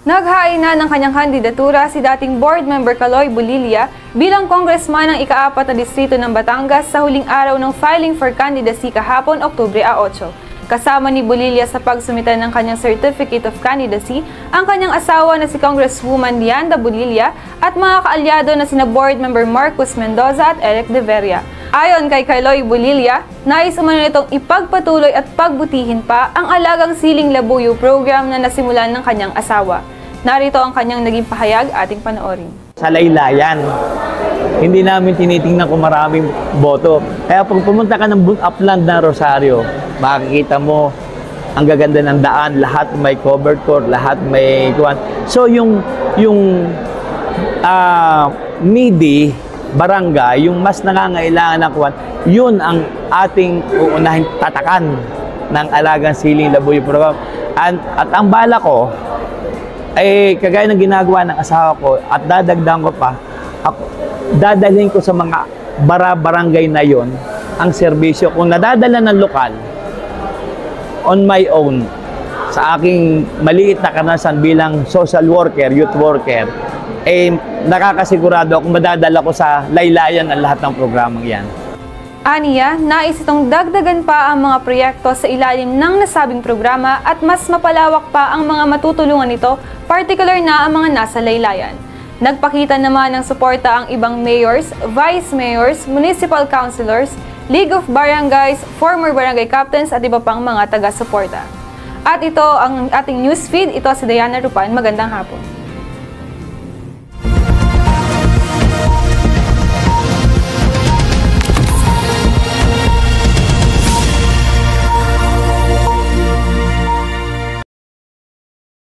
Naghain na ng kanyang kandidatura si dating board member Kaloy Bulilia bilang congressman ng ika-4 na distrito ng Batangas sa huling araw ng filing for candidacy kahapon, Oktubre 8. Kasama ni Bulilia sa pagsumita ng kanyang Certificate of Candidacy ang kanyang asawa na si Congresswoman Lianda Bulilia at mga kaalyado na sina board member Marcos Mendoza at Eric De Veria. Ayon kay Kaloy Bulilia, nais umano nitong ipagpatuloy at pagbutihin pa ang Alagang Siling Labuyo program na nasimulan ng kanyang asawa. Narito ang kanyang naging pahayag, ating panoorin. Sa laylayan, hindi namin tinitingnan kung maraming boto. Kaya pag pumunta ka ng upland ng Rosario, makikita mo ang gaganda ng daan, lahat may covered court, lahat may kuwan. So yung needy barangay, yung mas nangangailangan ng kuwan, yun ang ating uunahin tatakan ng Alagang Siling Labuyo program. At ang bala ko ay kagaya ng ginagawa ng asawa ko at dadagdagan ko pa, dadalhin ko sa mga barangay na yon ang serbisyo. Kung nadadala ng lokal, on my own, sa aking maliit na karanasan bilang social worker, youth worker, nakakasigurado akong madadala ko sa laylayan ang lahat ng programang yan. Aniya, nais itong dagdagan pa ang mga proyekto sa ilalim ng nasabing programa at mas mapalawak pa ang mga matutulungan nito, particular na ang mga nasa laylayan. Nagpakita naman ng suporta ang ibang mayors, vice mayors, municipal councilors, League of Barangays, former barangay captains at iba pang mga taga-suporta. At ito ang ating newsfeed. Ito si Diana Rupan. Magandang hapon.